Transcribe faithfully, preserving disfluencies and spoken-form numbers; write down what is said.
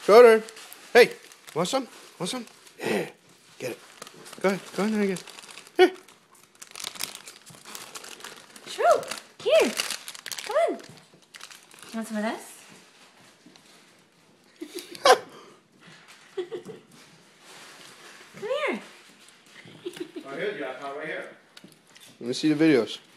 Schroeder. Hey, want some? Want some? Yeah. Get it. Go ahead. Go in there and get it. Here. Shrew, here. Come on. You want some of this? Come here. Right here, Jack. Right here. Let me see the videos.